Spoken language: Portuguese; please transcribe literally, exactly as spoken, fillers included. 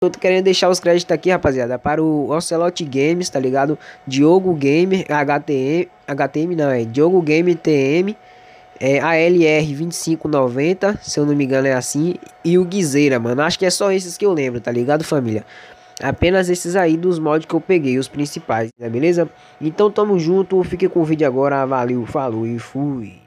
Eu tô querendo deixar os créditos aqui, rapaziada, para o Ocelot Games, tá ligado? Diogo Gamer, H T M, H T M não, é Diogo Gamer T M, é A L R vinte e cinco noventa, se eu não me engano é assim, e o Guizeira, mano. Acho que é só esses que eu lembro, tá ligado, família? Apenas esses aí dos mods que eu peguei, os principais, né, beleza? Então tamo junto, fique com o vídeo agora, valeu, falou e fui.